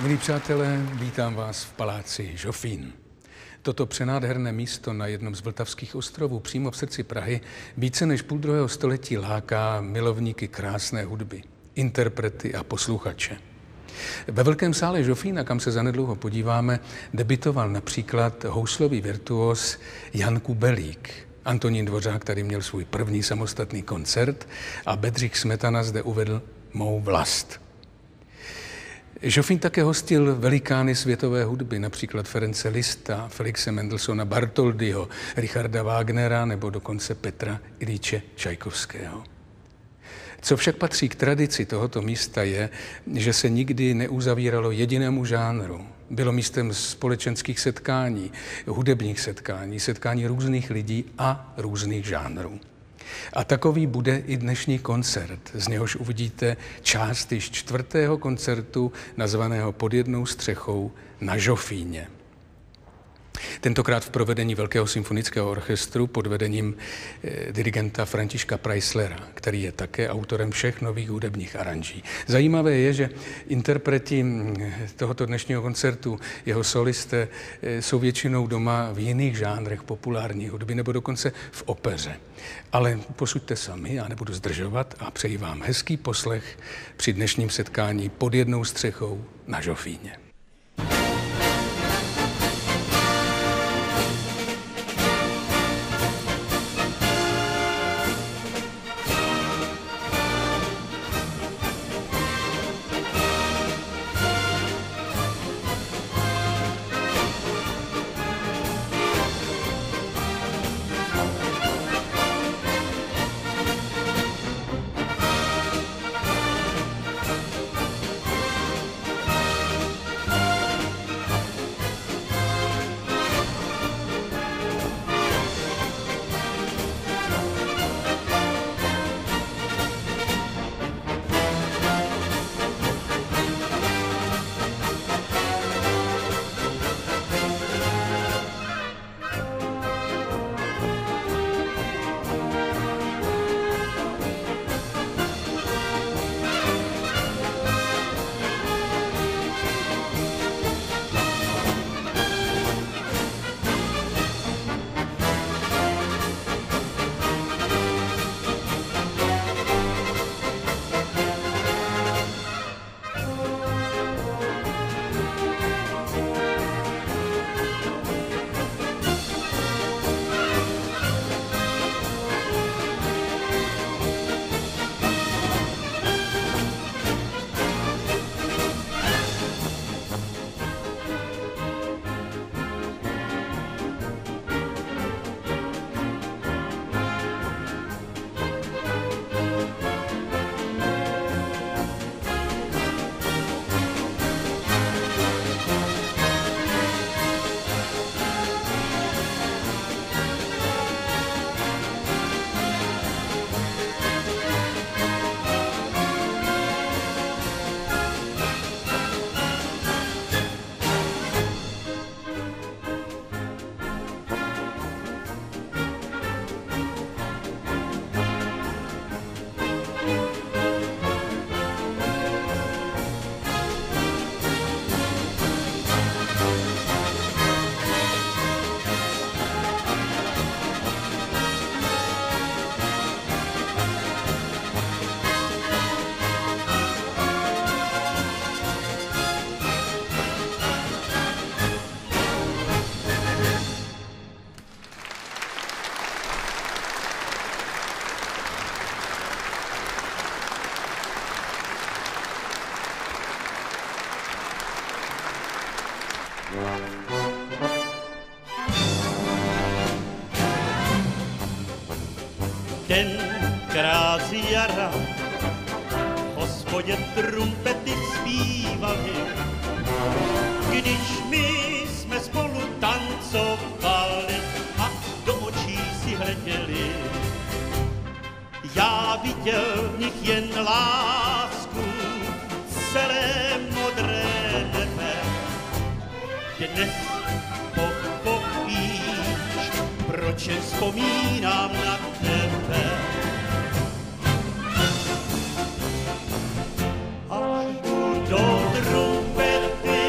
Milí přátelé, vítám vás v paláci Žofín. Toto přenádherné místo na jednom z vltavských ostrovů přímo v srdci Prahy více než půl druhého století láká milovníky krásné hudby, interprety a posluchače. Ve velkém sále Žofína, kam se zanedlouho podíváme, debitoval například houslový virtuos Jan Kubelík. Antonín Dvořák tady měl svůj první samostatný koncert a Bedřich Smetana zde uvedl Mou vlast. Žofín také hostil velikány světové hudby, například Ference Liszta, Felixe Mendelssohna Bartholdyho, Richarda Wagnera nebo dokonce Petra Iljiče Čajkovského. Co však patří k tradici tohoto místa je, že se nikdy neuzavíralo jedinému žánru. Bylo místem společenských setkání, hudebních setkání, setkání různých lidí a různých žánrů. A takový bude i dnešní koncert, z něhož uvidíte část již čtvrtého koncertu nazvaného Pod jednou střechou na Žofíně. Tentokrát v provedení Velkého symfonického orchestru pod vedením dirigenta Františka Preislera, který je také autorem všech nových hudebních aranží. Zajímavé je, že interpreti tohoto dnešního koncertu, jeho solisté, jsou většinou doma v jiných žánrech populární hudby nebo dokonce v opeře. Ale posuďte sami, já nebudu zdržovat a přeji vám hezký poslech při dnešním setkání Pod jednou střechou na Žofíně. Tenkrát z jara v hospodě trumpety zpívaly, když my jsme spolu tancovali a do očí si hleděli. Já viděl v nich jen lásku, celé modré nebe. Dnes pochopíš, proč vzpomínám na tebe. Až budou trumpety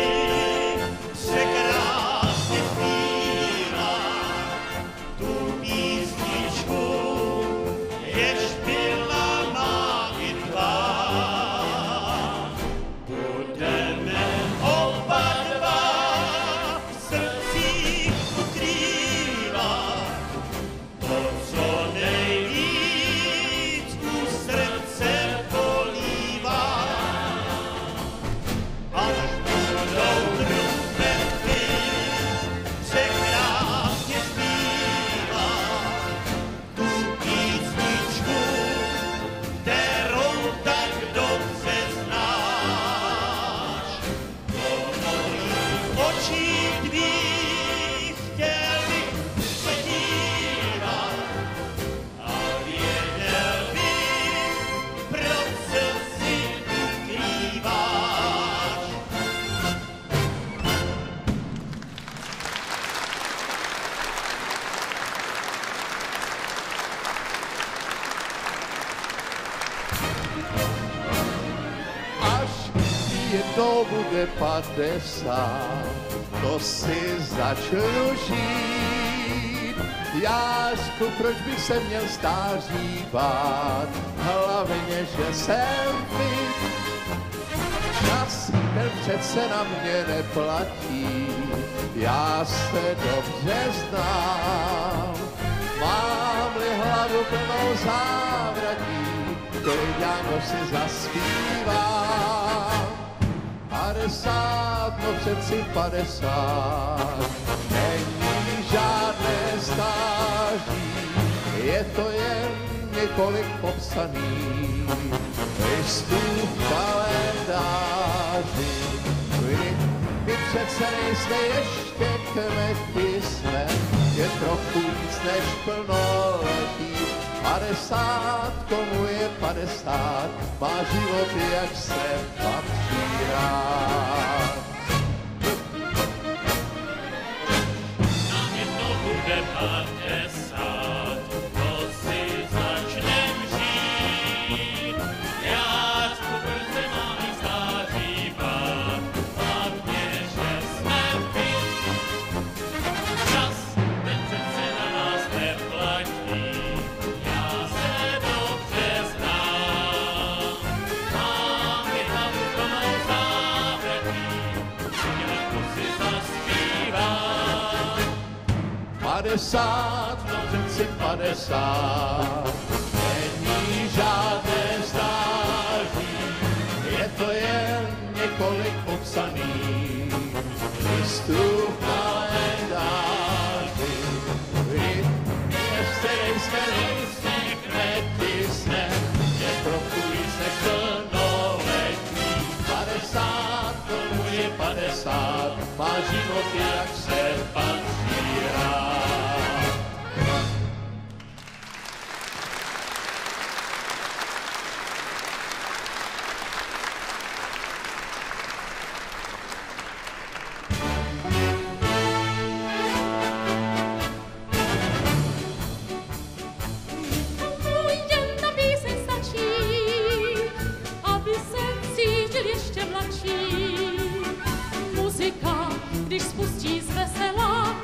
jednou bude 50, to si začnu žít. Jášku, proč bych se měl stáří bát, hlavně, že jsem fit. Čas, ten přece na mě neplatí, já se dobře znám. Mám-li hlavu plnou závratí, kolik Janko si zaspívám. 50, no přeci 50, není žádné stáří, je to jen několik popsaných listů v kalendáři. Vy přece nejste ještě kmeti, jsme je trochu víc než plnoletí. 50, komu je 50, má život, jak se patří rád. Nám jednou bude 50, to si začnem žít. Jáčku, brzy máme stáří bát, hlavně, že jsme fit. Čas, ten přece na nás neplatí, já se dobře znám. Mám-li hlavu plnou závratí, Janko si zaspívám. 50, no přeci 50, není žádné stáří, je to jen několik popsaných listů v kalendáři. Vy ještě nejste kmeti, jsme je trochu víc než plnoletí. 50, tomu je 50, má život, jak se patří rád. Jen ta píseň stačí, aby se cítil ještě mladší. Muzika, když spustí zvesela,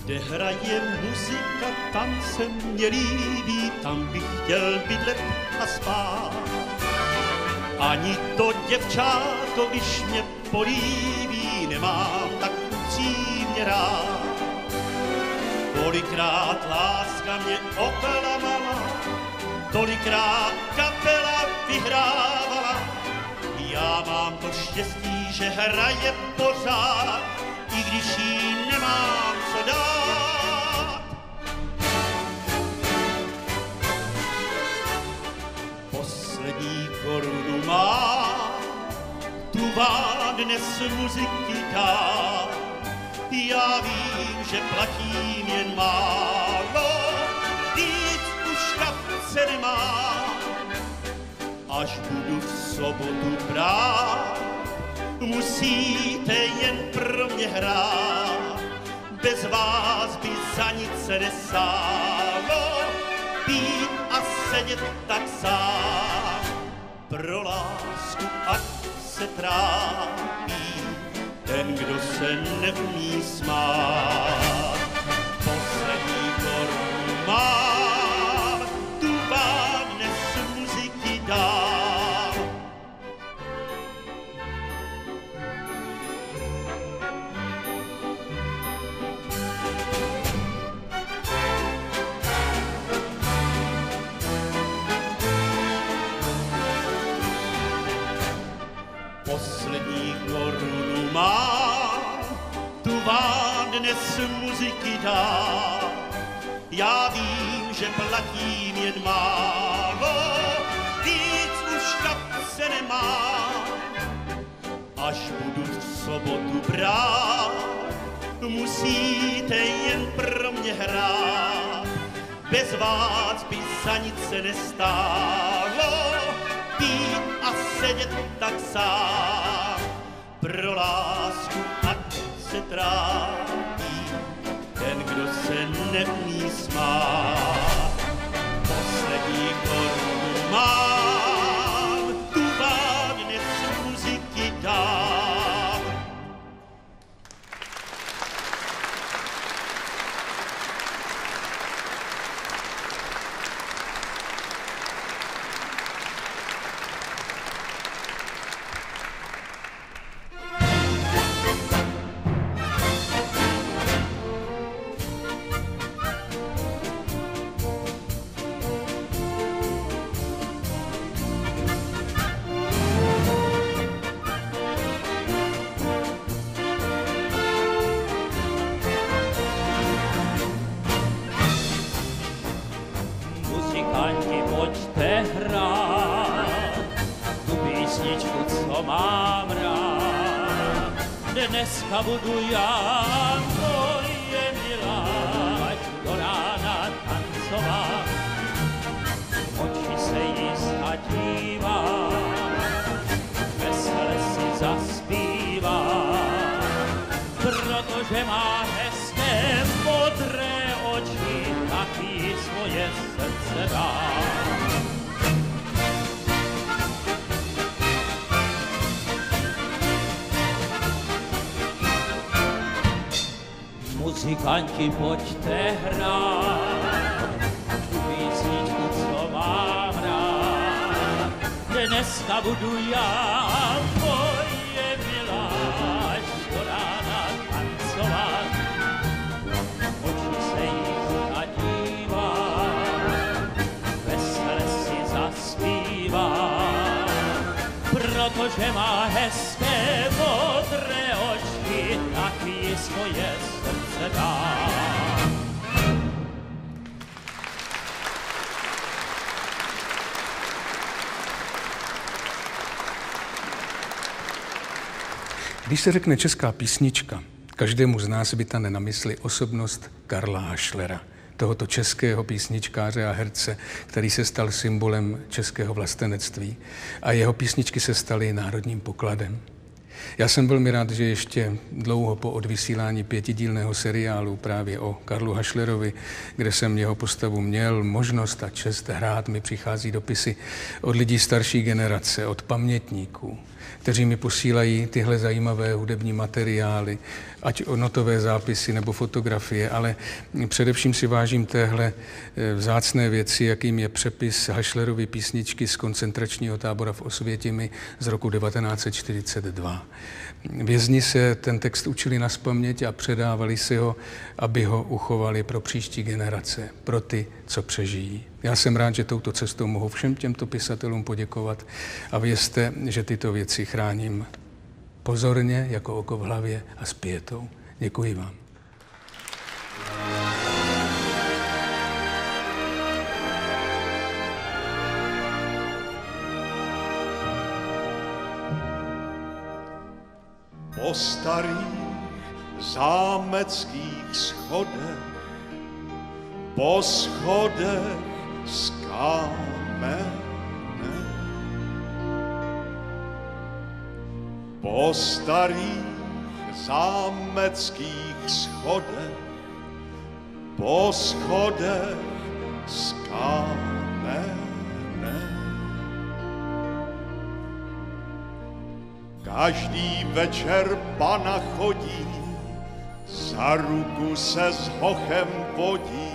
Kde hraje muzika, tam se mě líbí, tam bych chtěl bydlet a spát. Ani to děvčáto, když mě políbí, nemám tak upřímně rád. Kolikrát láska mě oklamala, tolikrát kapela vyhrávala. Já mám to štěstí, že hraje pořád, i když jí nemám co dát. Poslední korunu má, tu vám dnes muziky dá. Já vím, že platím jen málo, víc už kapce nemám. Až budu v sobotu brát, musíte jen pro mě hrát. Bez vás by za nic se nesálo, být a sedět tak sám. Pro lásku ať se trápí ten, kdo se neumí smát. Poslední korunu mám, tu vám dnes muziky dám. Poslední korunu mám, tu vám dnes muziky dám. Já vím, že platím jen málo, víc už kapce nemám. Až budu v sobotu brát, musíte jen pro mě hrát. Bez vás by za nic se nestálo, pít a sedět tak sám. Pro lásku ať se trápí ten, kdo se neumí smát. Poslední korunu mám, tu vám dnes muziky dám. Muzikanti, pojďte hrát tu písničku, co mám rád. Dneska budu já, moje milá, ať do rána tancovat. Oči se jí zadívá, vesele si zaspívá, protože má hezké modré oči, taky svoje srdce dá. Muzikanti, pojďte hrát tu písničku, co mám rád. Dneska budu já, moje milá, až do rána tancovat. Oči se jí zadívá, vesele si zaspívá, protože má hezké modré oči, taky svoje srdce dá. Když se řekne česká písnička, každému z nás vytane na mysli osobnost Karla Hašlera, tohoto českého písničkáře a herce, který se stal symbolem českého vlastenectví a jeho písničky se staly národním pokladem. Já jsem velmi rád, že ještě dlouho po odvysílání 5dílného seriálu právě o Karlu Hašlerovi, kde jsem jeho postavu měl možnost a čest hrát, mi přichází dopisy od lidí starší generace, od pamětníků, kteří mi posílají tyhle zajímavé hudební materiály, ať o notové zápisy nebo fotografie, ale především si vážím téhle vzácné věci, jakým je přepis Hašlerovy písničky z koncentračního tábora v Osvětimi z roku 1942. Vězni se ten text učili nazpaměť a předávali si ho, aby ho uchovali pro příští generace, pro ty, co přežijí. Já jsem rád, že touto cestou mohu všem těmto pisatelům poděkovat a vězte, že tyto věci chráním pozorně, jako oko v hlavě a s pietou. Děkuji vám. Po starých zámeckých schodech, po schodech z kamene, po starých zámeckých schodech, po schodech z kamene. Každý večer pana chodí, za ruku se s hochem vodí,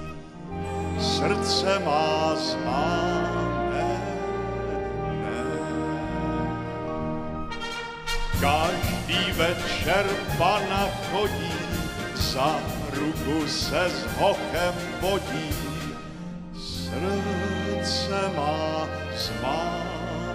srdce má zmámené. Každý večer pana chodí, za ruku se s hochem vodí, srdce má zmámené.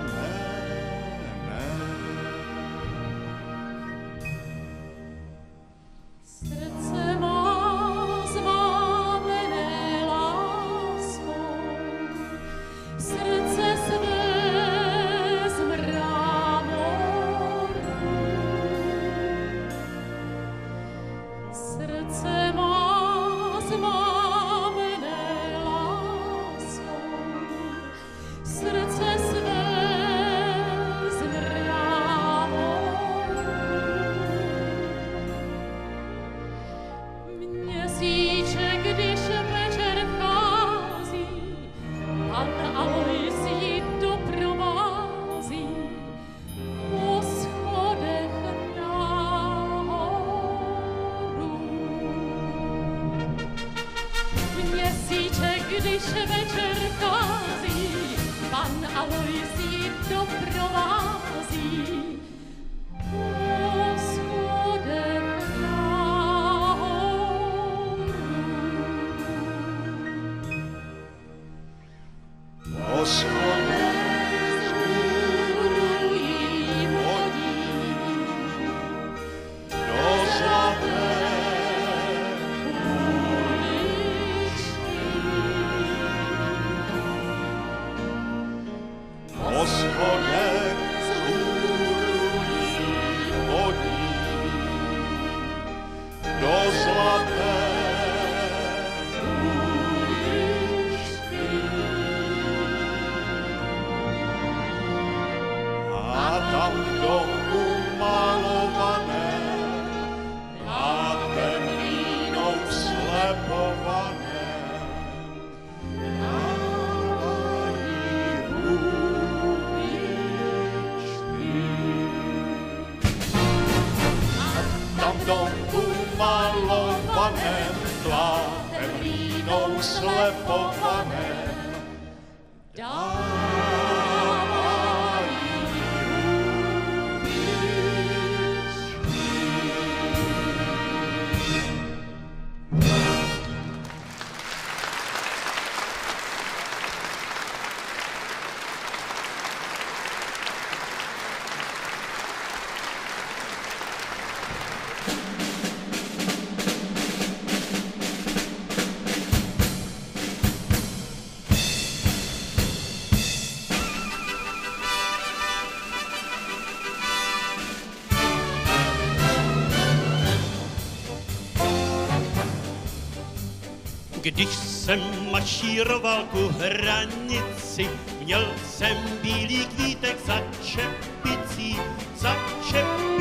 Když jsem mašíroval ku hranici, měl jsem bílý kvítek za čepicí, za čepicí.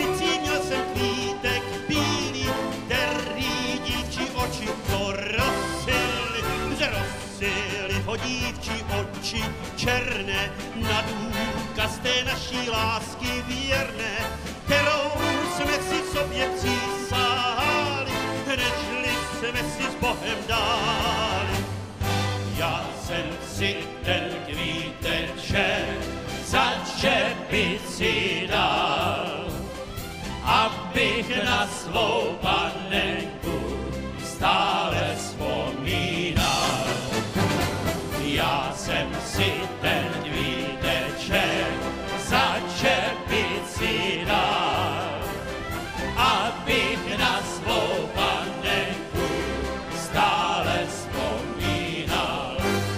abych na svou panenku stále vzpomínal. Já jsem si ten kvíteček za čepici dal, abych na svou panenku stále vzpomínal.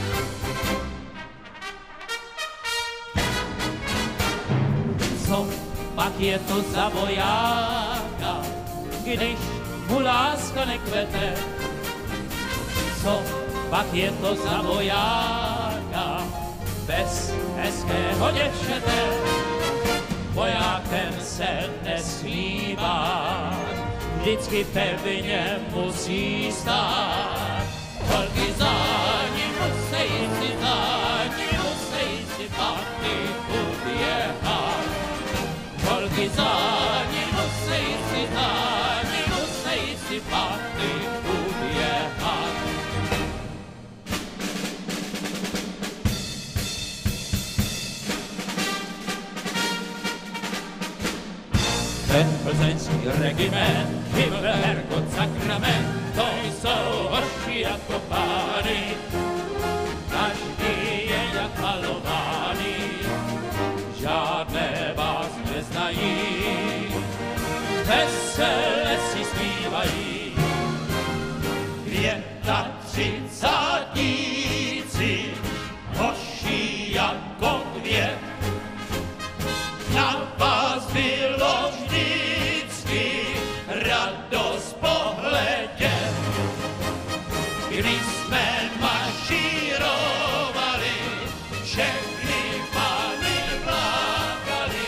Co pak je to za vojáka, když mu láska nekvete? Co pak je to za vojáka bez hezkého děvčete? Vojákem se nesmí bát, vždycky pevně musí stát. Holky za ním musí si paty uběhat. Holky za ním musí si paty uběhat. Ten plzeňský regiment, Himmel, Herkot, sakrament, to jsou hoši jako pány, každý je jak malovány, žádné vás neznají, vesele si zpívají. 35 hoši jako květ, na vás bylo vždycky radost pohledět. Když jsme mašírovali, všechny pány plakali.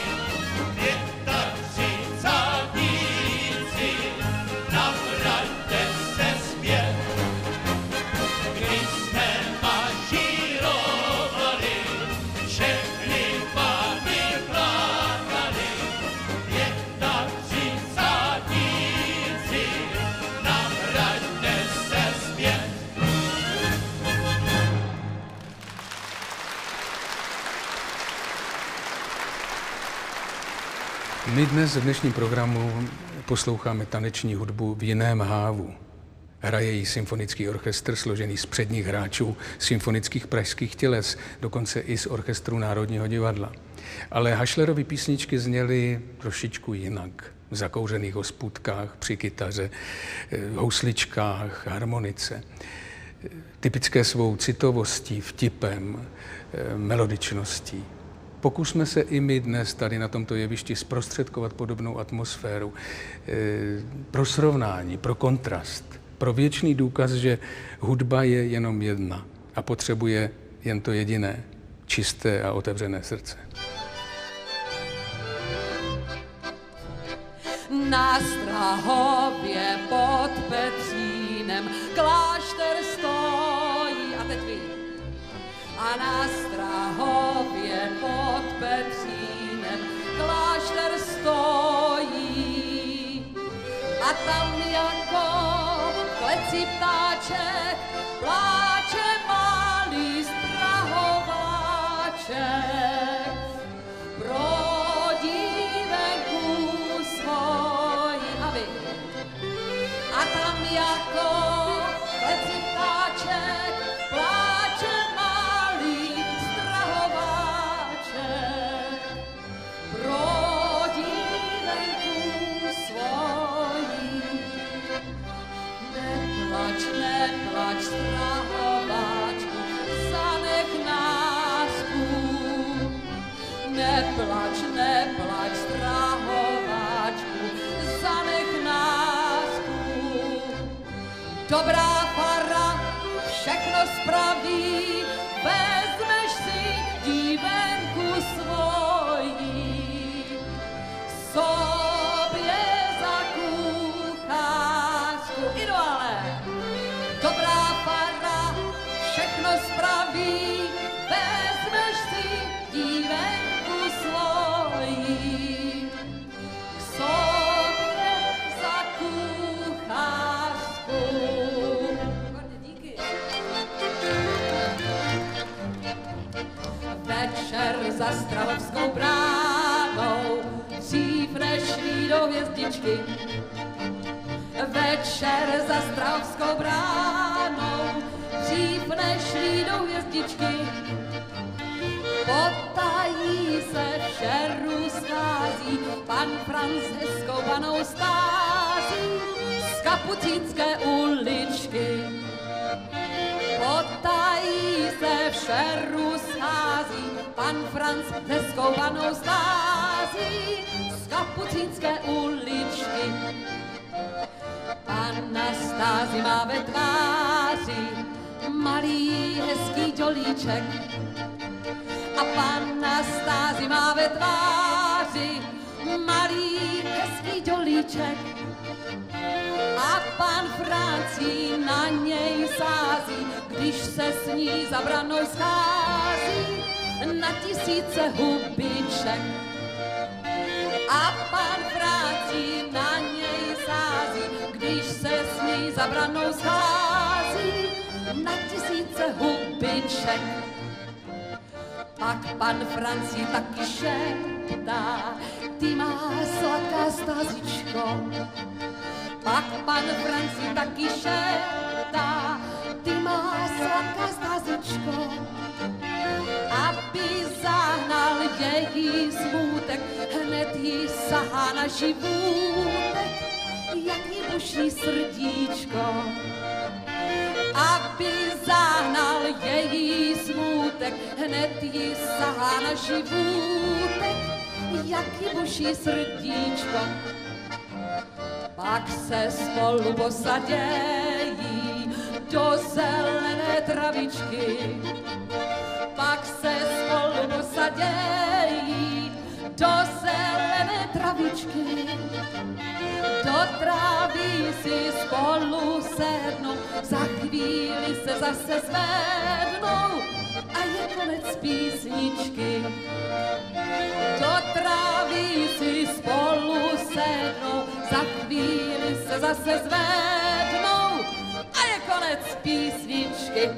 35 navraťte se zpět. Když jsme mašírovali, všechny pány plakali. 35 navraťte se zpět. My dnes v dnešním programu posloucháme taneční hudbu v jiném hávu. Hraje ji symfonický orchestr složený z předních hráčů symfonických pražských těles, dokonce i z orchestru Národního divadla. Ale Hašlerovy písničky zněly trošičku jinak. V zakouřených hospůdkách, při kytaře, housličkách, harmonice. Typické svou citovostí, vtipem, melodičností. Pokusme se i my dnes tady na tomto jevišti zprostředkovat podobnou atmosféru pro srovnání, pro kontrast, pro věčný důkaz, že hudba je jenom jedna a potřebuje jen to jediné, čisté a otevřené srdce. Na Strahově pod Petřínem klášter stojí. A teď vy. A na Strahově pod Petřínem klášter stojí. A tam jako v kleci ptáček pláče malý strahováček. Pro dívenku svojí. A vy. A tam jako v kleci ptáček pláče malý strahováček. Pro dívenku svojí. Neplač, neplač, strahováčku, zanech lásku. Neplač, neplač, strahováčku, zanech lásku. Dobrá fara všechno spraví, vezmeš si dívenku svojí. Sobě za kuchařku. Idu ale. Dobrá fara všechno spraví, vezmeš si dívenku svojí. K sobě za kuchařku. Díky. Večer za Strahovskou bránou, dřív než šli do přijdou hvězdičky. Večer za Strahovskou bránou, dřív než jdou hvězdičky. Potají se vše schází, pan Franc s hezkou panou stází z Kapucínské uličky. Potají se vše schází, pan Franc s hezkou panou stází z Kapucínské uličky. Panna Stází má ve tváři malý hezký dělíček. A panna Stází má ve tváři malý hezký dělíček. A pan Francí na něj sází, když se s ní za branou schází na tisíce hubiček. A pan Francí na něj sází, když se s ní za branou schází na tisíce hubiček. Pak pan Francí taky šeptá, ty má sladká Stazičko. Pak pan Francí taky šeptá, ty má sladká Stazičko. Aby zahnal její smutek, hned jí sahá na živůtek, jak jí buší srdíčko. Aby zahnal její smutek, hned jí sahá na živůtek, jak jí buší srdíčko. Pak se spolu posadějí do zelené travičky. Pak se spolu posadějí do zelené travičky. Do trávy si spolu sednou, za chvíli se zase zvednou a je konec písničky. Do trávy si spolu sednou, za chvíli se zase zvednou a je konec písničky.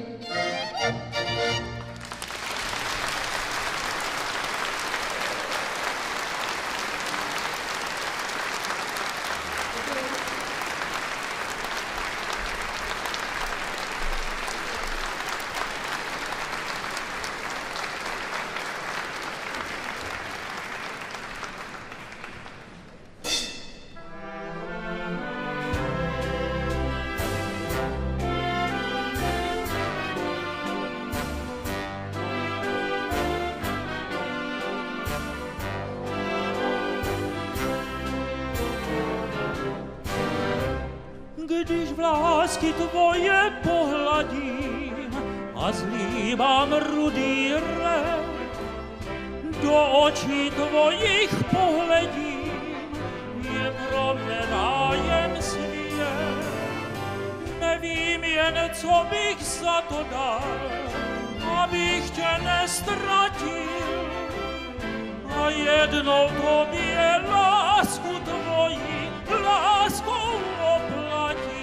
Když vlásky tvoje pohladím a zlíbám rudý rev, do očí tvojich pohledím, je pro mne rájem svět. Nevím jen, co bych za to dal, abych tě nestratil a jednou tobě lásku tvoji láskou oplatil.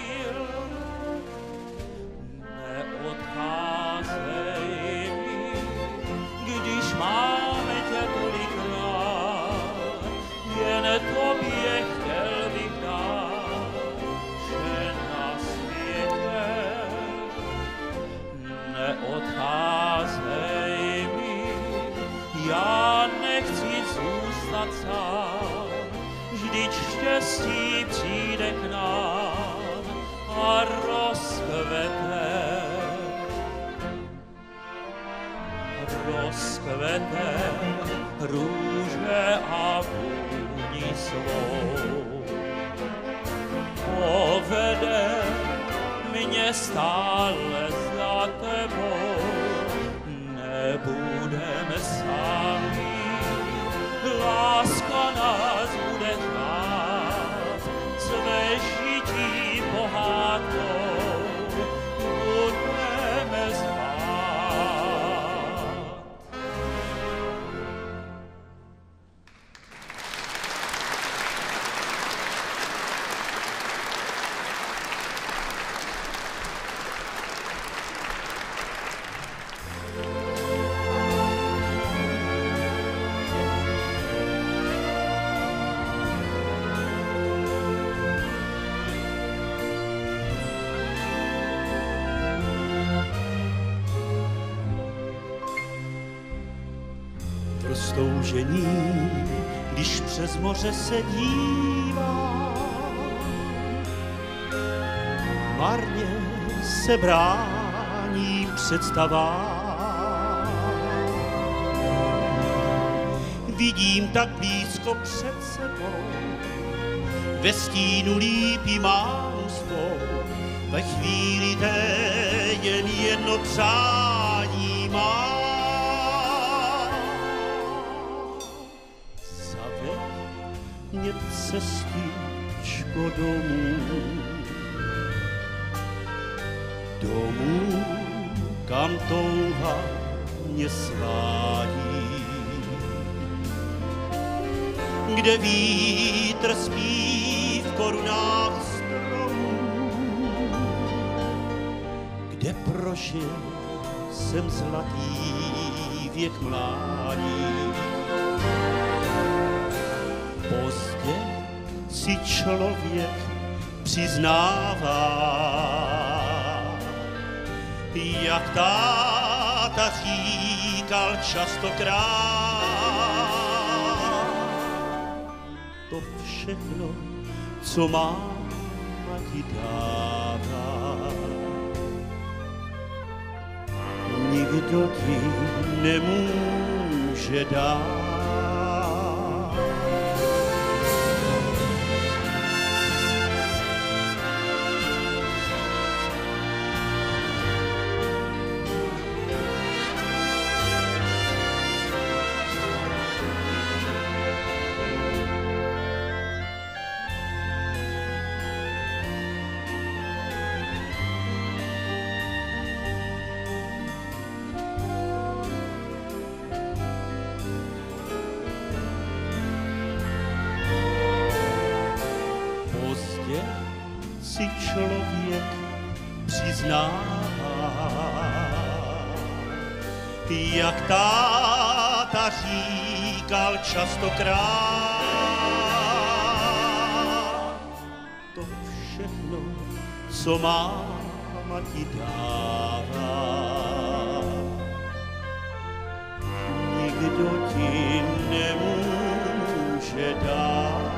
Neodcházej mi, když máme tě tolik rád, jen tobě chtěl bych dát, že na světě. Neodcházej mi, já nechci zůstat sám, vždyť štěstí přijde k nám a rozkvete. Rozkvete růže a vůni svou. Povede mě stále za tebou, nebudeme sami, láska nás bude řád, své žití pohádkou budeme zvát. toužení, když přes moře se dívám. Marně se brání představám. Vidím tak blízko před sebou, ve stínu lípí mámu svou, ve chvíli té jen jedno přání mám. Zaveď mě cestičko domů, domů, kam touha mě svádí, kde vítr spí v korunách stromů, kde prožil jsem zlatý věk mládí. Pozdě si člověk přiznává, jak táta říkal častokrát. To všechno, co máma ti dává, nikdo ti nemůže dát. Si člověk přiznává, jak táta říkal častokrát. To všechno, co máma ti dává, nikdo ti nemůže dát.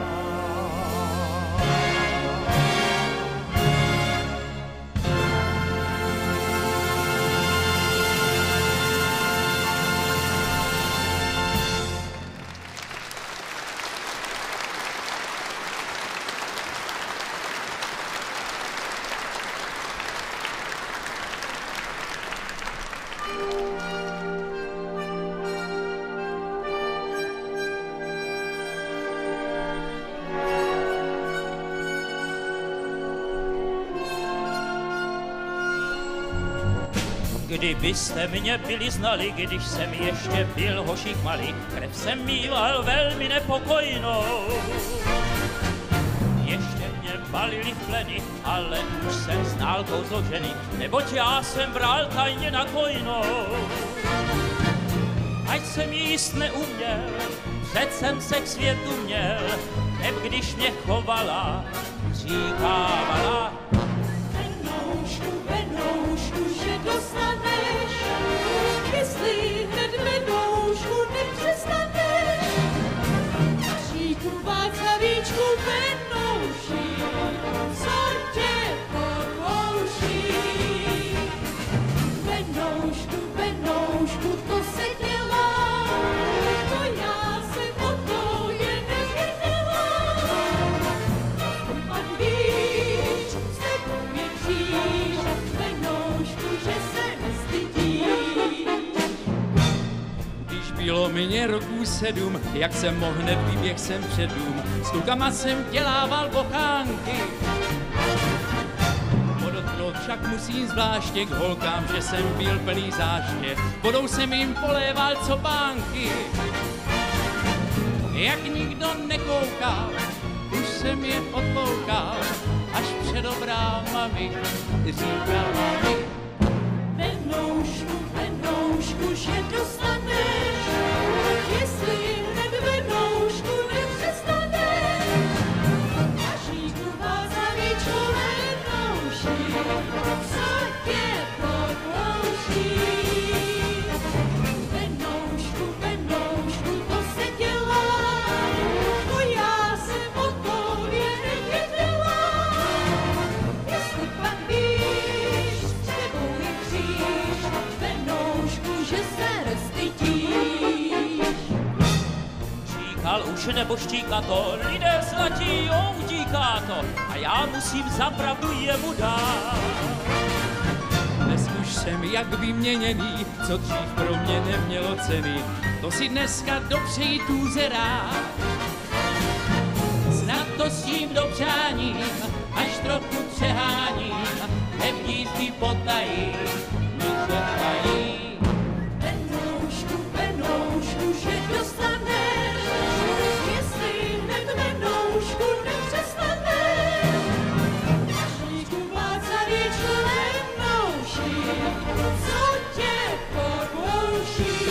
Kdybyste mě byli znali, když jsem ještě byl hošík malý, krev jsem mýval velmi nepokojnou. Ještě mě balili v pleny, ale už jsem znal kouzlo ženy, neboť já jsem bral tajně na kojnou. Ať jsem jíst neuměl, před jsem se k světu měl, neb když mě chovala, říkávala: Venoušku, že dostaneš, jestli hned venoušku nepřestaneš. Říku Václavíčku, venouši, co tě porouší. Venoušku, to se dělá, to já jsem o to jen nevěděla. Pak víš, s tebou je kříž, venoušku, že se nestydíš. Když bylo mě roků 7, jak jsem mohl hned vyběh jsem před dům, s klukama jsem dělával bochánky. Podotknout však musím zvláště k holkám, že jsem byl plný záště, vodou jsem jim poléval copánky. Jak nikdo nekoukal, už jsem je odpoukal, až před obrámami říkala mi: Venoušku, že dostaneš, jestli hned venoušku nepřestaneš. A říku Václavíčku, venouši, co tě pokouší. Venoušku, to nebo štíká to, lidé zlatí, utíká to a já musím za pravdu jemu dát. Dnes už jsem jak vyměněný, co dřív pro mě nemělo ceny, to si dneska dopřeji tůze rád. Snad to s tím dopřáním, až trochu přeháním, nevdívky potají, mi zlepají. Benoušku, že dostaneš, jestli hned benoušku nepřestaneš. Kašlíku Václavě členouši, co tě pokouší.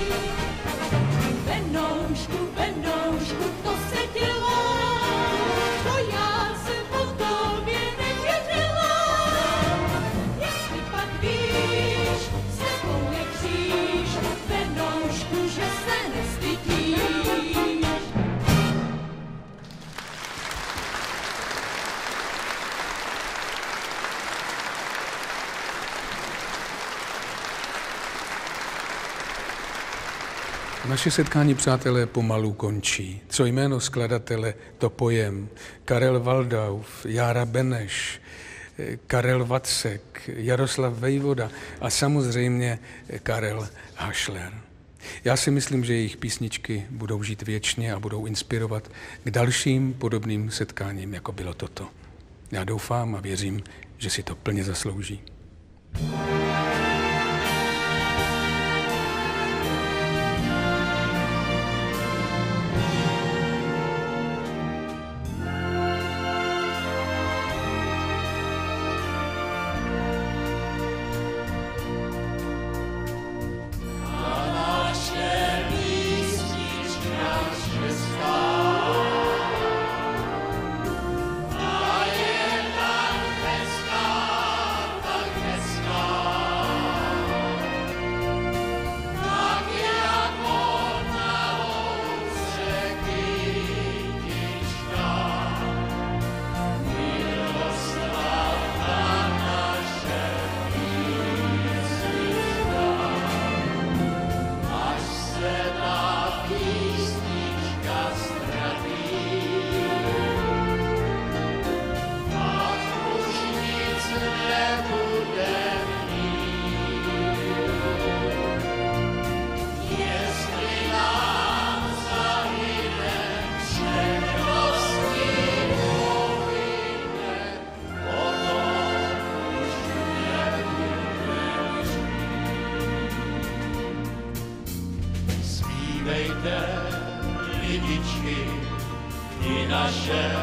Benoušku, to se dělo, to já jsem po tobě nevěděla. Jestli pak víš, s tebou je kříž, Benoušku, že se nestydíš. Naše setkání, přátelé, pomalu končí. Co jméno skladatele, to pojem. Karel Waldauf, Jára Beneš, Karel Vacek, Jaroslav Vejvoda a samozřejmě Karel Hašler. Já si myslím, že jejich písničky budou žít věčně a budou inspirovat k dalším podobným setkáním, jako bylo toto. Já doufám a věřím, že si to plně zaslouží. Lidičky, i naše